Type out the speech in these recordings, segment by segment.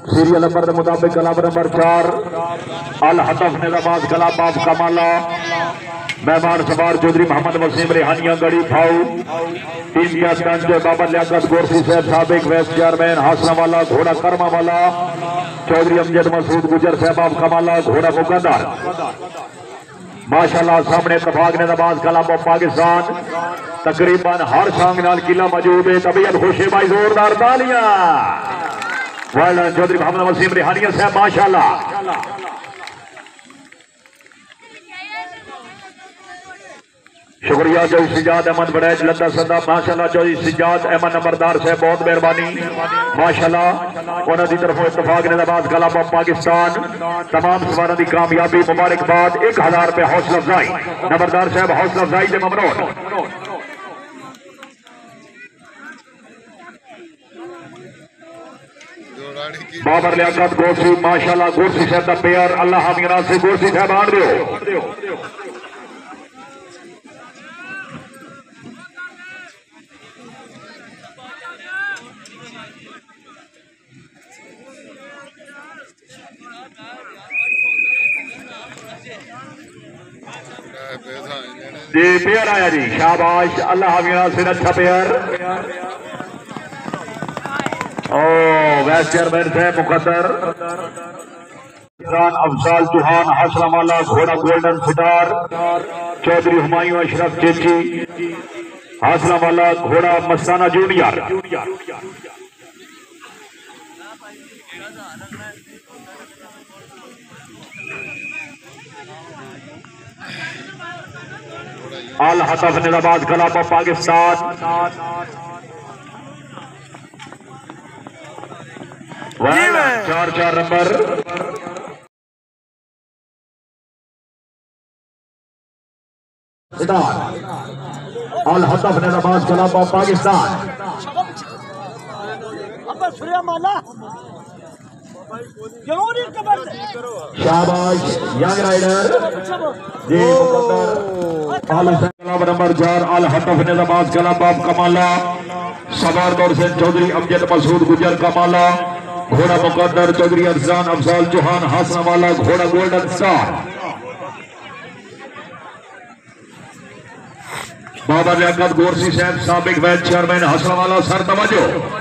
Serial number के मुताबिक कलाब number 4 Al Hatf Nizabad कलाब बाब कमाला मेहमान सवार चौधरी मोहम्मद वसीम रेहानिया गढ़ी फाऊ टीम कैप्टन जो बाबर लियाकत गोरसी साहब साबिक वाइस चेयरमैन हासनावाला घोड़ा करमावाला चौधरी अमजद मसूद गुजर साहब बाब कमाला घोड़ा मुकद्दर माशाल्लाह सामने इत्तेफाक निजाबाद कलाब पाकिस्तान तकरीबन हर सांग नाल किला मौजूद है। तबीयत खुश है भाई, जोरदार तालियां चौधरी मोहम्मद वसीम रेहानिया साहब माशाल्लाह। शुक्रिया चौधरी सिजाद अहमद बड़ैच लद्दा सदा माशाल्लाह। चौधरी सिजाद अहमद नंबरदार साहब बहुत मेहरबानी माशाल्लाह। उन्होंने तरफों इत्तेफाक निजाबाद कलाब पाकिस्तान तमाम सवारों की कामयाबी मुबारकबाद 1000 रुपये हौसला अफजाई नंबरदार साहब हौसला अफजाई से ममनून। बाबर लियाकत गोरसी माशाल्लाह गोरसी साहब का प्यार अल्लाह हामिया से गोरसी साहब आन दो। जी प्यार आया जी शाबाश अल्लाह हामिया से अच्छा प्यार। ओ वाइस चेयरमैन साहब मुकद्दर अफजाल चौहान हासनावाला घोड़ा गोल्डन सितार चौधरी हुमायूं अशरफ चेची हासनावाला घोड़ा मस्ताना junior Al Hatf Nizabad club Pakistan 4 number Al Hatf Nizabad club Pakistan. शाबाश यंग राइडर जी club number 4 Al Hatf Nizabad club कमाला सवार दौर से चौधरी अमजद मसूद गुजर कमाला घोड़ा मुकद्दर चौधरी अरसान अफजाल चौहान हासनावाला घोड़ा गोल्डन स्टार बाबर लियाकत गोरसी साहब साबिक वाइस चेयरमैन हासनावाला सर तवज्जो।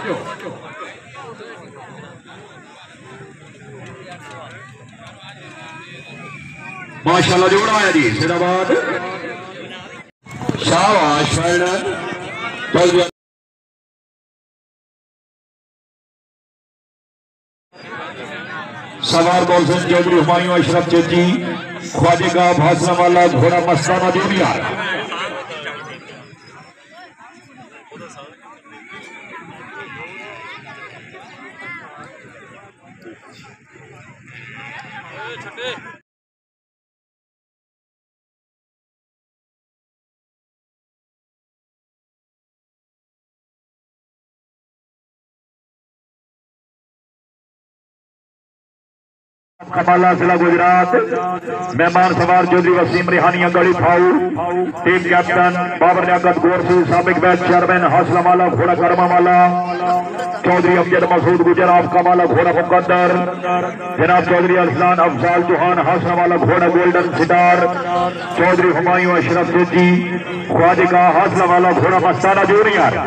माशाल्लाह जोड़ा आया जी सिदाबाद शाबाश चौधरी सवार बॉल से चौधरी हुमायूं अशरफ चेची ख्वाजेगा हासनावाला घोड़ा मस्ताना जूनियर कमाला जिला गुजरात मेहमान सवार चौधरी वसीम रेहानिया गढ़ी फाऊ टीम कैप्टन बाबर लियाकत गोरसी साबिक वाइस चेयरमैन हासनावाला घोड़ा करमावाला चौधरी अमजद मसूद गुजर आप कमाला घोड़ा मुकद्दर जनाब चौधरी अरसान अफजाल चौहान हासनावाला घोड़ा गोल्डन सितार चौधरी हुमायूं अशरफ चेची ख्वाजेगा हासनावाला घोड़ा मस्ताना जूनियर।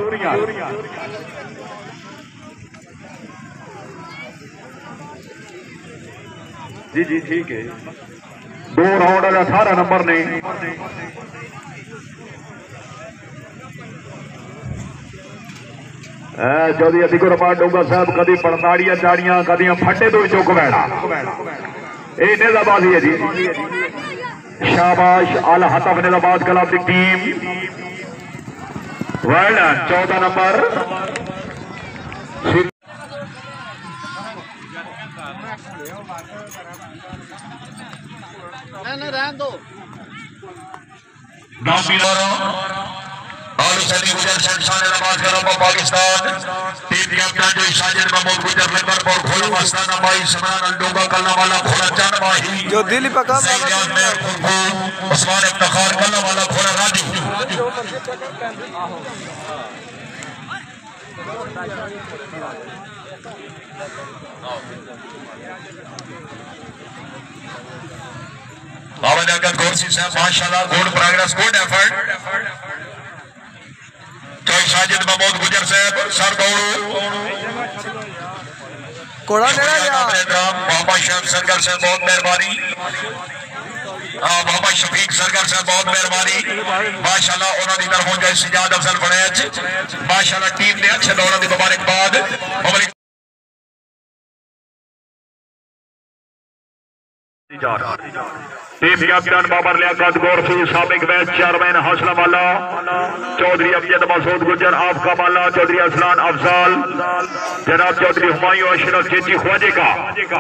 जी जी ठीक है 2 राउंड 18 नंबर ने चौधरी अति गुरबान डोंगा साहब कदी पड़ताड़ियां चाड़ियां कदियां फटे तो चुक बैठा ये निजाबादी है जी। शाबाश अल हतफ निजाबाद क्लब की टीम वर्ल्ड 14 नंबर रहने दो पाकिस्तान टीम कैप्टन जो साजिद महमूद गुजर नंबर पर घोड़ा मस्ताना भाई समरान अलडोगा कलना वाला घोड़ा चान माही जो दिल्ली पका उस्मान इफ्तिखार कलना वाला घोड़ा राजू बाबर लियाकत गोरसी साहब माशाल्लाह, गुड प्रोग्रेस, गुड एफर्ट। जय साजिद महमूद गुजर साहब सर दौड़ो कोड़ा मेरा मोहम्मद शफीक सरगर साहब बहुत मेहरबानी। मोहम्मद शफीक सरगर साहब बहुत मेहरबानी माशाल्लाह, उन्होंने तरफों जो सिजाद अफजल फड़ैच माशाल्लाह टीम ने अच्छे दौरान की मुबारकबाद। टीम कैप्टन बाबर लियाकत गोरसी, साबिक मैच चेयरमैन हौसला वाला चौधरी अमजद मसूद गुजर, आपका माला चौधरी असलान अफजाल, जनाब चौधरी हुमायूं अशरफ चेची ख्वाजे का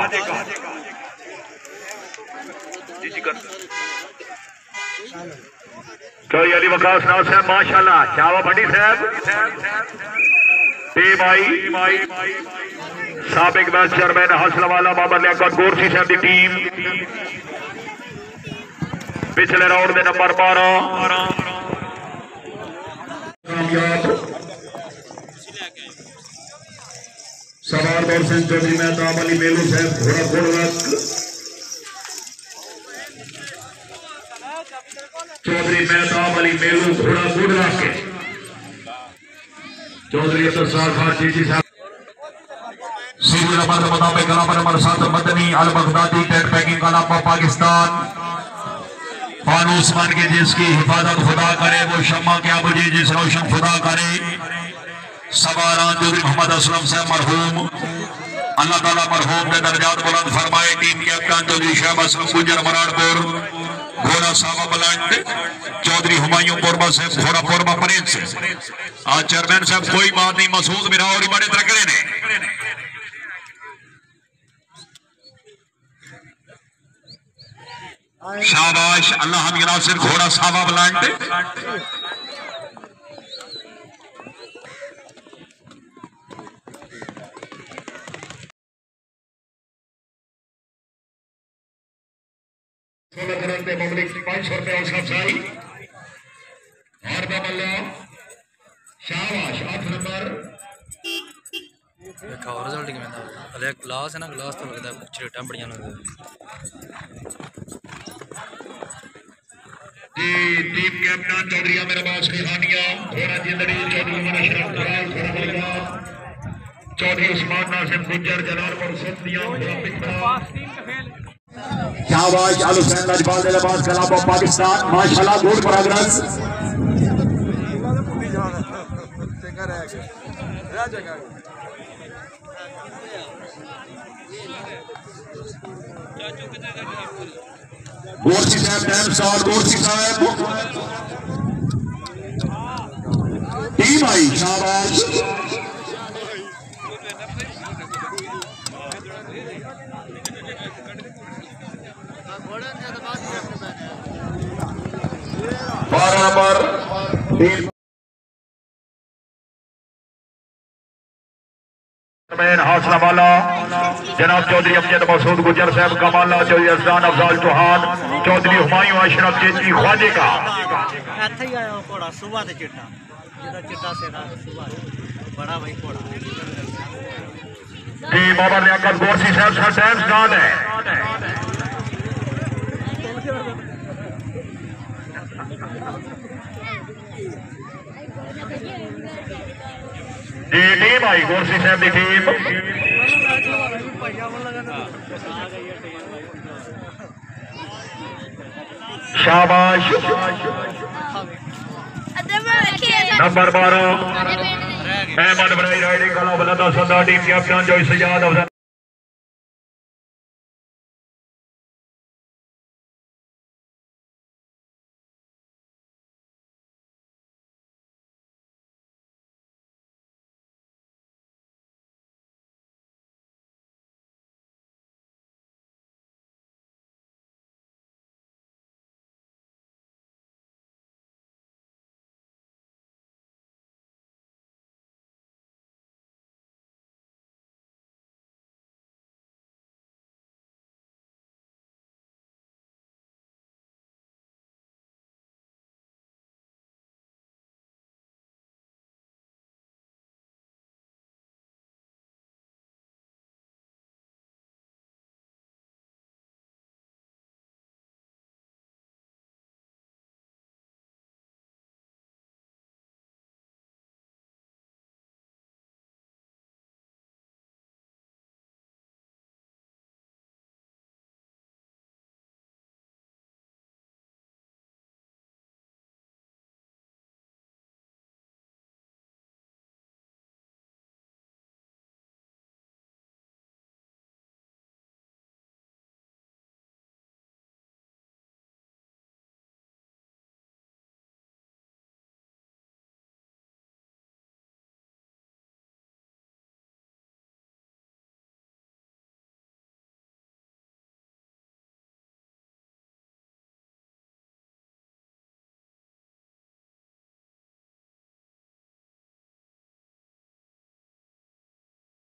चौधरी अली वकास नाज साहब माशाल्लाह, शावा भंडी साहब। टीम आई साबिक मैच चेयरमैन हौसला वाला बाबर लियाकत गोरसी साहब की टीम पिछले राउंड में नंबर 12 सवार दौर से चौधरी मेहताब अली मेलू साहब घोड़ा गुड़रक, चौधरी मेहताब अली मेलू घोड़ा गुड़रक, चौधरी अब्दुल खान चीची साहब सीरियल नंबर मुताबिक नंबर 7 मदनी अल बगदादी टेट पैकिंग का नाम पाकिस्तान। फानूस बन के जिसकी हिफाजत खुदा करे, वो शम्मा क्या बुझे जिस रोशन खुदा करे। सवारान चौधरी मोहम्मद असलम से मरहूम, अल्लाह ताला मरहूम के दर्जात बुलंद फरमाए। टीम कैप्टन चौधरी शहब असलम गुजर मराड़पुर, घोड़ा सावा बलंड चौधरी हुमायूं पुरबा से घोड़ा पुरबा प्रिंस। आज चेयरमैन साहब कोई बात नहीं, मसूद मेरा और बड़े तरकड़े ने शाबाश। अल्लाह हम नासिर घोड़ा सावा ब्लांट पब्लिक 500 रुपये और शाबाश 8 नंबर रिजल्ट अरे ग्लास है ना, ग्लास तो लगता है चिरेटा बढ़िया ना। टीम कैप्टन चौधरी आमिर अब्बास रिहानिया, घोड़ा जिंदड़ी चौधरी उमर अशरफ खुराल, घोड़ा बलिया चौधरी उस्मान नासिम गुज्जर, जलालपुर सत्तिया शाबाश। अल हुसैन लजपाल लिबास कलाब ऑफ पाकिस्तान माशाल्लाह, गुड प्रोग्रेस। गोरसी साहब टाइम स्टार्ट, गोरसी साहब टीम आई शाबाश। बारह नंबर हौसला वाला जनाब चौधरी अमजद मसूद गुजर साहब का माला, चौधरी असलान अफजाल चौहान, चौधरी हुमायूं अशरफ चेची ख्वाजे का बाबर लियाकत गोरसी साहब का टाइम स्टार्ट है। टीम आई गोरसी साहब की टीम शाबाश। नंबर 12 अहमद बनाई राइडिंग कला बलंदा सदा टीम कैप्टन जो सजाद